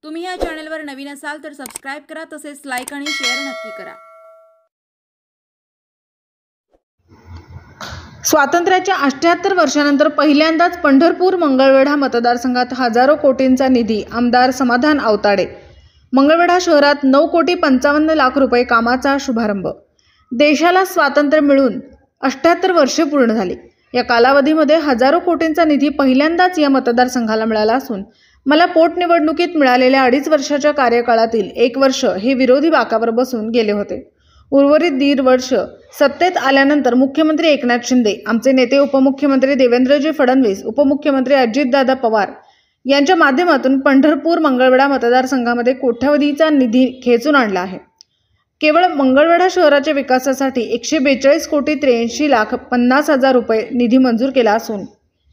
तुम्ही या चॅनलवर नवीन असाल तर सबस्क्राइब करा, तसेच लाईक आणि शेअर नक्की करा। स्वातंत्र्याच्या 78 वर्षानंतर पहिल्यांदाच पंढरपूर मंगळवेढा मतदारसंघात हजारो कोटींचा निधी आमदार समाधान आवताडे। मंगळवेढा शहरात 9,55,00,000 रुपये कामाचा शुभारंभ। देशाला स्वातंत्र्य मिळून 78 वर्षे पूर्ण झाली। या कालावधीमध्ये हजारो कोटींचा निधी पहिल्यांदाच या मतदारसंघाला मिळाला असून मला पोटनिवडणुकीत मिळालेल्या 2.5 वर्षाच्या कार्यकाळातील 1 वर्ष हे विरोधी बाकावर बसून गेले होते। उर्वरित 1.5 वर्ष सत्तेत आल्यानंतर मुख्यमंत्री एकनाथ शिंदे, आमचे नेते उपमुख्यमंत्री देवेंद्रजी फडणवीस, उपमुख्यमंत्री अजितदादा पवार यांच्या माध्यमातून पंढरपूर मंगळवेढा मतदारसंघामध्ये कोट्यवधीचा निधी खेचून आणला आहे। केवळ मंगळवेढा शहराच्या विकासासाठी 142,83,50,000 रुपये निधी मंजूर केला असून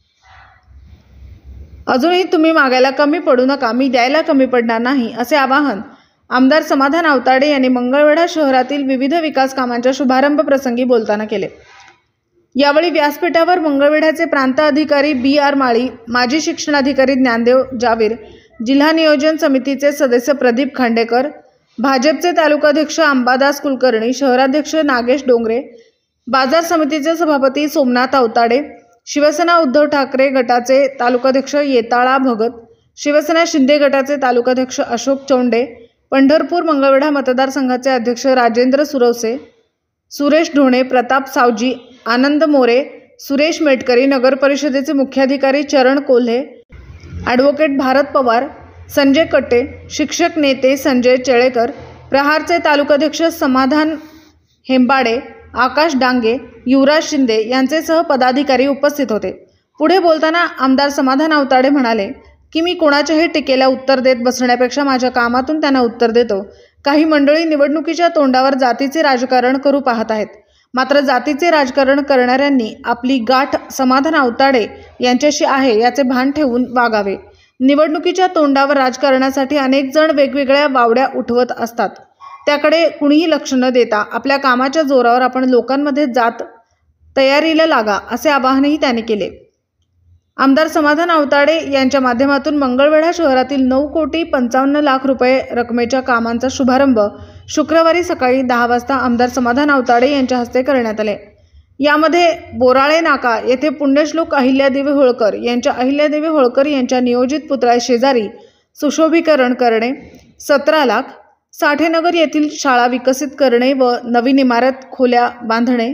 अजूनही तुम्ही मागायला कमी पडू नका, मी द्यायला कमी पडणार नाही, असे आवाहन आमदार समाधान आवताडे यांनी मंगळवेढा शहरातील विविध विकास कामांच्या शुभारंभ प्रसंगी बोलताना केले। यावेळी व्यासपीठावर मंगळवेढ्याचे प्रांत अधिकारी BR माळी, माजी शिक्षणाधिकारी ज्ञानदेव जावीर, जिल्हा नियोजन समितीचे सदस्य प्रदीप खांडेकर, भाजपचे तालुकाध्यक्ष अंबादास कुलकर्णी, शहराध्यक्ष नागेश डोंगरे, बाजार समितीचे सभापती सोमनाथ आवताडे, शिवसेना उद्धव ठाकरे गटाचे तालुकाध्यक्ष येताळा भगत, शिवसेना शिंदे गटाचे तालुकाध्यक्ष अशोक चौंडे, पंढरपूर मंगळवेढा मतदारसंघाचे अध्यक्ष राजेंद्र सुरवसे, सुरेश ढोणे, प्रताप सावजी, आनंद मोरे, सुरेश मेटकरी, नगर परिषदेचे मुख्याधिकारी चरण कोल्हे, ॲडव्होकेट भारत पवार, संजय कट्टे, शिक्षक नेते संजय चेळेकर, प्रहारचे तालुकाध्यक्ष समाधान हेंबाडे, आकाश डांगे, युवराज शिंदे यांचेसह पदाधिकारी उपस्थित होते। पुढे बोलताना आमदार समाधान आवताडे म्हणाले की मी कोणाच्याही टीकेला उत्तर देत बसण्यापेक्षा माझ्या कामातून त्यांना उत्तर देतो। काही मंडळी निवडणुकीच्या तोंडावर जातीचे राजकारण करू पाहत आहेत, मात्र जातीचे राजकारण करणाऱ्यांनी आपली गाठ समाधान आवताडे यांच्याशी आहे याचे भान ठेवून वागावे। निवडणुकीच्या तोंडावर राजकारणासाठी अनेक जण वेगवेगळ्या वावड्या उठवत असतात, त्याकडे कुणीही लक्ष न देता आपल्या कामाच्या जोरावर आपण लोकांमध्ये जात तयारीला लागा, असे आवाहनही त्यांनी केले। आमदार समाधान आवताडे यांच्या माध्यमातून मंगळवेढा शहरातील 9,55,00,000 रुपये रकमेच्या कामांचा शुभारंभ शुक्रवारी सकाळी 10 वाजता आमदार समाधान आवताडे यांच्या हस्ते करण्यात आले। यामध्ये बोराळे नाका येथे पुण्यश्लोक अहिल्यादेवी होळकर यांच्या अहिल्यादेवी होळकर यांच्या नियोजित पुतळ्या शेजारी सुशोभीकरण करणे 17 लाख, साठेनगर येथील शाळा विकसित करणे व नवीन इमारत खोल्या बांधणे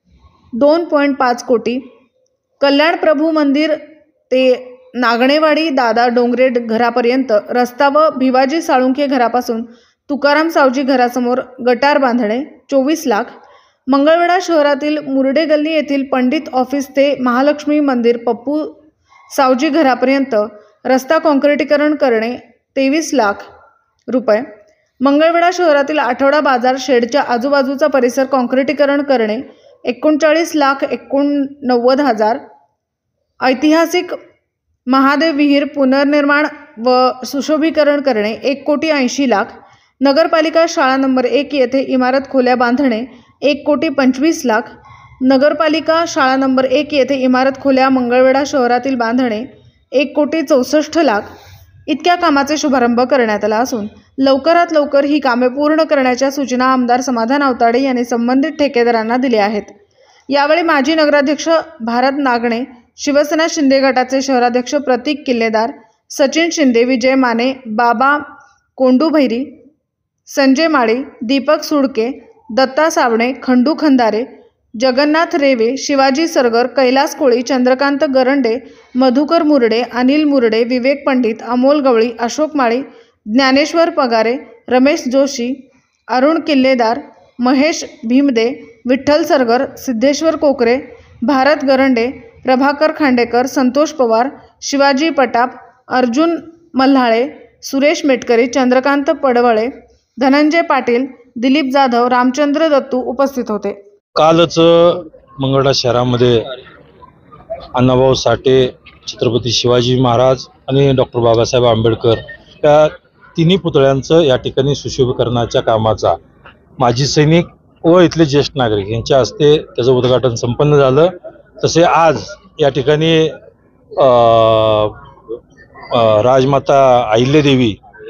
2.5 कोटी, कल्याण प्रभू मंदिर ते नागणेवाडी दादा डोंगरे घरापर्यंत रस्ता व भिवाजी साळुंखे घरापासून तुकाराम सावजी घरासमोर गटार बांधणे 24 लाख, मंगळवेढा शहरातील मुरडे गल्ली येथील पंडित ऑफिस ते महालक्ष्मी मंदिर पप्पू सावजी घरापर्यंत रस्ता काँक्रिटीकरण करणे 23 लाख रुपये, मंगळवेढा शहरातील आठवडा बाजार शेडच्या आजूबाजूचा परिसर काँक्रिटीकरण करणे 39,89,000, ऐतिहासिक महादेव विहीर पुनर्निर्माण व सुशोभीकरण करणे 1,80,00,000, नगरपालिका शाळा नंबर 1 येथे इमारत खोल्या बांधणे 1,25,00,000, नगरपालिका शाळा नंबर 1 येथे इमारत खोल्या मंगळवेढा शहरातील बांधणे 1,64,00,000 इतक्या कामाचे शुभारंभ करण्यात आला असून लवकरात लवकर ही कामे पूर्ण करण्याच्या सूचना आमदार समाधान आवताडे यांनी संबंधित ठेकेदारांना दिल्या आहेत। यावेळी माजी नगराध्यक्ष भारत नागणे, शिवसेना शिंदे गटाचे शहराध्यक्ष प्रतीक किल्लेदार, सचिन शिंदे, विजय माने, बाबा कोंडूभैरी, संजय माळी, दीपक सुडके, दत्ता सावणे, खंडू खंदारे, जगन्नाथ रेवे, शिवाजी सरगर, कैलास कोळी, चंद्रकांत गरंडे, मधुकर मुरडे, अनिल मुरडे, विवेक पंडित, अमोल गवळी, अशोक माळी, ज्ञानेश्वर पगारे, रमेश जोशी, अरुण किल्लेदार, महेश भीमदे, विठ्ठल सरगर, सिद्धेश्वर कोकरे, भारत गरंडे, प्रभाकर खांडेकर, संतोष पवार, शिवाजी पटाप, अर्जुन मल्हाळे, सुरेश मेटकरी, चंद्रकांत पडवळे, धनंजय पाटील, दिलीप जाधव, रामचंद्र दत्तू उपस्थित होते। कालच मंगळवेढा शहरामध्ये अण्णाभाऊ साठे, छत्रपती शिवाजी महाराज आणि डॉक्टर बाबासाहेब आंबेडकर या तिन्ही पुतळ्यांचं या ठिकाणी सुशोभीकरणाच्या कामाचा माजी सैनिक व इथले ज्येष्ठ नागरिक यांच्या हस्ते त्याचं उद्घाटन संपन्न झालं। तसे आज या ठिकाणी राजमाता अहिल्यादेवी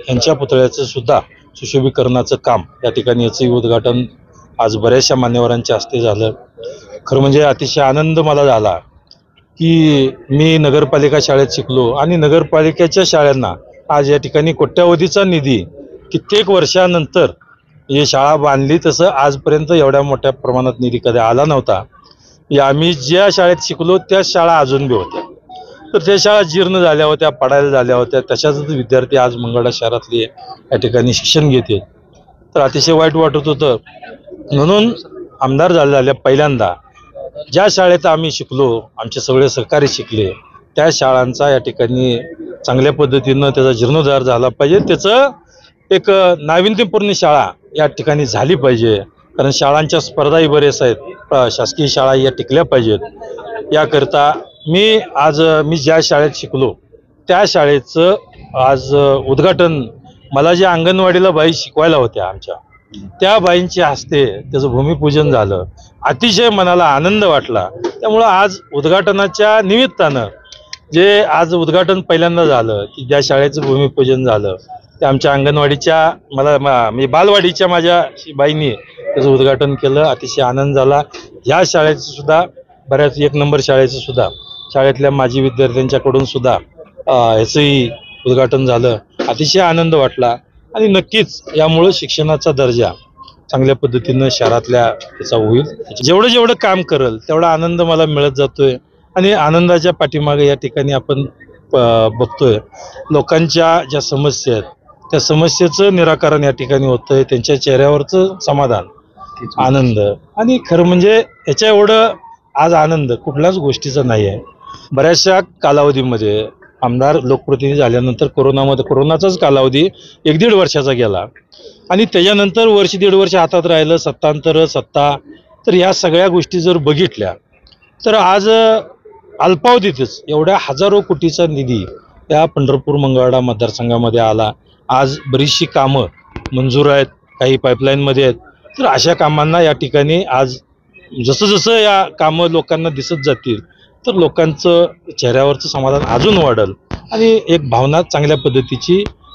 यांच्या पुतळ्याचं सुद्धा सुशोभीकरणाचं काम या ठिकाणी याचंही उद्घाटन आज बऱ्याचशा मान्यवरांच्या हस्ते झालं. खरं म्हणजे अतिशय आनंद मला झाला की मी नगरपालिका शाळेत शिकलो आणि नगरपालिकेच्या शाळांना आज या ठिकाणी कोट्यावधीचा निधी कित्येक वर्षानंतर ही शाळा बांधली. तसं आजपर्यंत एवढ्या मोठ्या प्रमाणात निधी कधी आला नव्हता. आम्ही ज्या शाळेत शिकलो त्या शाळा अजून बी होत्या, तर त्या शाळा जीर्ण झाल्या होत्या, पडायला झाल्या होत्या. तशाच विद्यार्थी आज मंगळवेढा शहरातले या ठिकाणी शिक्षण घेते. तर अतिशय वाईट वाटत होतं. म्हणून आमदार झाल्या पहिल्यांदा ज्या शाळेत आम्ही शिकलो, आमचे सगळे सहकारी शिकले, त्या शाळांचा या ठिकाणी चांगल्या पद्धतीनं त्याचा जीर्णोद्धार झाला पाहिजे. त्याचं एक नाविन्यपूर्ण शाळा या ठिकाणी झाली पाहिजे. कारण शाळांच्या स्पर्धाही बरेच आहेत. शासकीय शाळा या टिकल्या पाहिजेत. याकरता मी ज्या शाळेत शिकलो त्या शाळेचं आज उद्घाटन मला ज्या अंगणवाडीला बाई शिकवायला होत्या आमच्या, त्या बाईंच्या हस्ते त्याचं भूमिपूजन झालं. अतिशय मनाला आनंद वाटला. त्यामुळं आज उद्घाटनाच्या निमित्तानं जे आज उद्घाटन पहिल्यांदा झालं की ज्या शाळेचं भूमिपूजन झालं ते आमच्या अंगणवाडीच्या मी बालवाडीच्या माझ्या बाईंनी त्याचं उद्घाटन केलं. अतिशय आनंद झाला. ह्या शाळेचं सुद्धा बऱ्याच 1 नंबर शाळेचं सुद्धा शाळेतल्या माजी विद्यार्थ्यांच्याकडून सुद्धा ह्याचंही उद्घाटन झालं. अतिशय आनंद वाटला आणि नक्कीच यामुळं शिक्षणाचा दर्जा चांगल्या पद्धतीनं शहरातल्या त्याचा होईल. जेवढं काम करेल तेवढा आनंद मला मिळत जातोय आणि आनंदाच्या पाठीमागे या ठिकाणी आपण बघतोय लोकांच्या ज्या समस्या आहेत त्या समस्येचं निराकरण या ठिकाणी होतंय. त्यांच्या चेहऱ्यावरचं समाधान, आनंद आणि खरं म्हणजे याच्या एवढं आज आनंद कुठल्याच गोष्टीचा नाही आहे. बऱ्याचशा कालावधीमध्ये आमदार लोकप्रतिनिधी झाल्यानंतर कोरोनाचाच कालावधी 1-1.5 वर्षाचा गेला आणि त्याच्यानंतर 1-1.5 वर्ष हातात राहिलं सत्ता. तर या सगळ्या गोष्टी जर बघितल्या तर आज अल्पावधीतच एवढ्या हजारो कोटीचा निधी या पंढरपूर मंगळवेढा मतदारसंघामध्ये आला. आज बरीचशी कामं मंजूर आहेत, काही पाईपलाईनमध्ये आहेत. तर अशा कामांना या ठिकाणी आज जसं या कामं लोकांना दिसत जातील तर लोकांचं चेहऱ्यावरचं समाधान अजून वाढेल आणि एक भावना चांगल्या पद्धतीची